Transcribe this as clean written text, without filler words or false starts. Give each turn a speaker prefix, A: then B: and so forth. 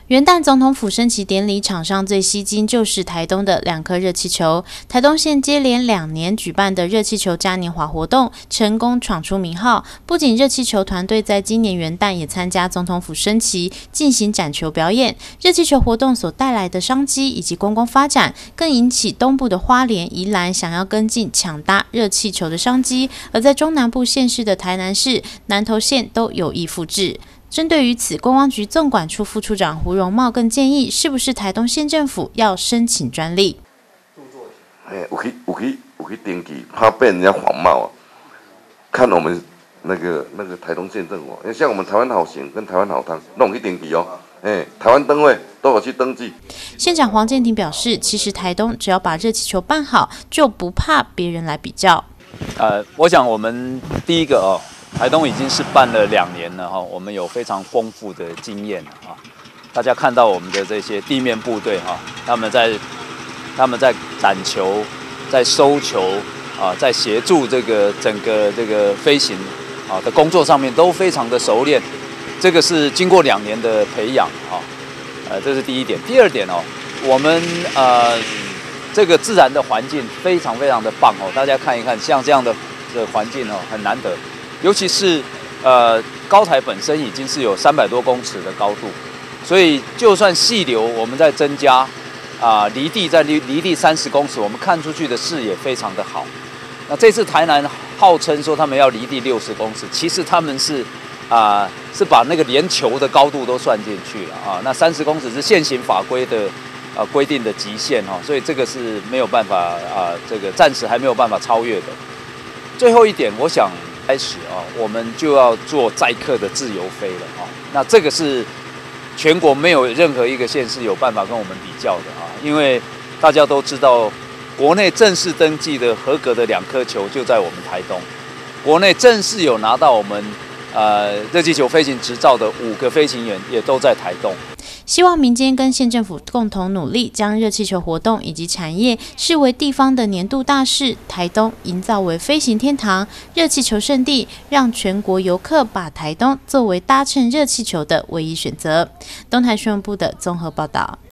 A: 元旦总统府升旗典礼场上最吸睛就是台东的2颗热气球。台东县接连2年举办的热气球嘉年华活动，成功闯出名号。不仅热气球团队在今年元旦也参加总统府升旗，进行展球表演。热气球活动所带来的商机以及观光发展，更引起东部的花莲、宜兰想要跟进抢搭热气球的商机。而在中南部县市的台南市、南投县都有意复制。针对于此，观光局纵管处副处长胡荣茂更建议，是不是台东县政府要申请专利？
B: 有去登记，怕被人家仿冒啊。看我们那个台东县政府，像我们台湾好行跟台湾好汤，都有去登记哦。台湾灯会都有去登记。
A: 县长黄建庭表示，其实台东只要把热气球办好，就不怕别人来比较。
C: 我想我们第一个台东已经是办了2年了哈，我们有非常丰富的经验啊。大家看到我们的这些地面部队哈，他们在展球、在收球啊，在协助这个整个这个飞行啊的工作上面都非常的熟练。这个是经过2年的培养啊，这是第一点。第二点我们这个自然的环境非常非常的棒大家看一看，像这样的环境很难得。尤其是高台本身已经是有300多公尺的高度，所以就算细流我们在增加离地30公尺，我们看出去的视野非常的好。那这次台南号称说他们要离地60公尺，其实他们是把那个连球的高度都算进去了那30公尺是现行法规的规定的极限所以这个是没有办法这个暂时还没有办法超越的。最后一点，我想开始我们就要做载客的自由飞了那这个是全国没有任何一个县市有办法跟我们比较的因为大家都知道，国内正式登记的合格的2颗球就在我们台东，国内正式有拿到我们热气球飞行执照的5个飞行员也都在台东。
A: 希望民间跟县政府共同努力，将热气球活动以及产业视为地方的年度大事，台东营造为飞行天堂、热气球圣地，让全国游客把台东作为搭乘热气球的唯一选择。东台新闻部的综合报道。